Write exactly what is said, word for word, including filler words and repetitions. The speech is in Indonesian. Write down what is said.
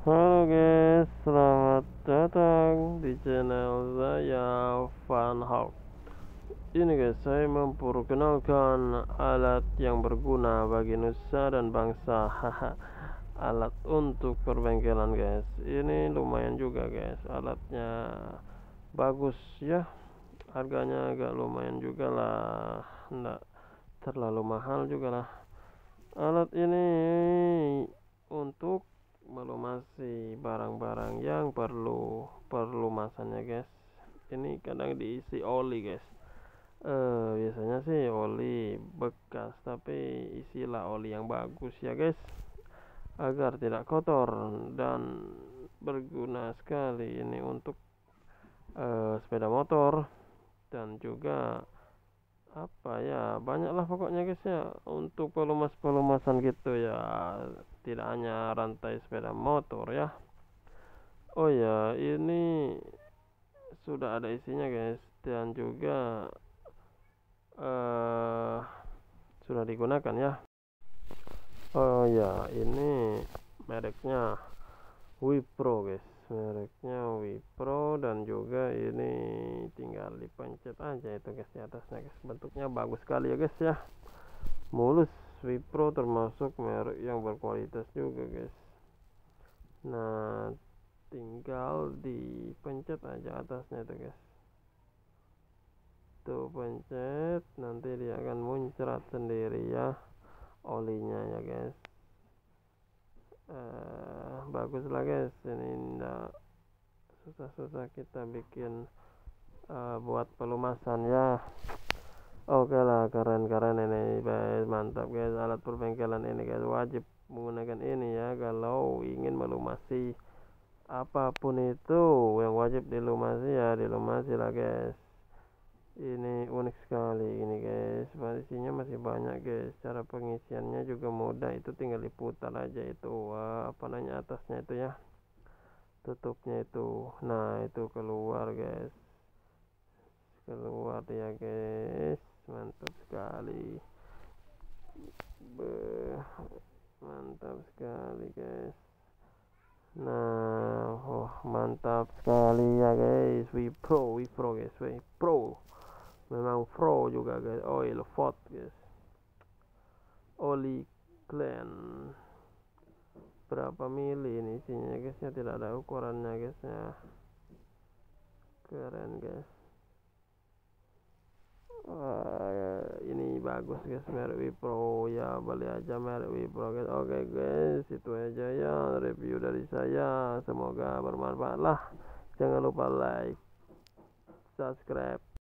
Halo guys, selamat datang di channel saya Fanhawk. Ini guys, saya memperkenalkan alat yang berguna bagi nusa dan bangsa. Haha, alat untuk perbengkelan guys. Ini lumayan juga guys, alatnya bagus ya. Harganya agak lumayan juga lah, nggak terlalu mahal juga lah. Alat ini untuk melumasi barang-barang yang perlu perlumasannya guys. Ini kadang diisi oli guys. Eh biasanya sih oli bekas, tapi isilah oli yang bagus ya guys, agar tidak kotor. Dan berguna sekali ini untuk eh, sepeda motor, dan juga apa ya, banyaklah pokoknya guys ya, untuk pelumas-pelumasan gitu ya, tidak hanya rantai sepeda motor ya. Oh ya, ini sudah ada isinya guys, dan juga uh, sudah digunakan ya. Oh ya, ini mereknya Wipro guys, mereknya Wipro, dan juga ini tinggal dipencet aja itu guys di atasnya guys. Bentuknya bagus sekali ya guys ya, mulus. Wipro termasuk merek yang berkualitas juga guys. Nah, tinggal dipencet aja atasnya itu guys. Tuh pencet, nanti dia akan muncrat sendiri ya olinya ya guys. Uh, bagus lah guys, ini enggak susah-susah kita bikin uh, buat pelumasan ya. Oke lah, keren-keren ini guys, mantap guys. Alat perbengkelan ini guys, wajib menggunakan ini ya kalau ingin melumasi apapun itu. Yang wajib dilumasi ya dilumasi lah guys. Ini unik sekali ini guys, isinya masih banyak guys. Cara pengisiannya juga mudah, itu tinggal diputar aja itu wah, apa namanya atasnya itu ya, tutupnya itu. Nah itu keluar guys, keluar ya guys, mantap sekali. Beuh, mantap sekali guys. Nah, oh mantap sekali ya guys. Wipro, Wipro guys, Wipro. Memang pro juga guys. Oil Fort guys. Oli Clan. Berapa mili ini isinya guys ya, tidak ada ukurannya guys ya. Keren guys. Wah, ya, ini bagus guys, merek Wipro ya, beli aja merek Wipro guys. Oke guys, itu aja ya review dari saya, semoga bermanfaat lah. Jangan lupa like, subscribe,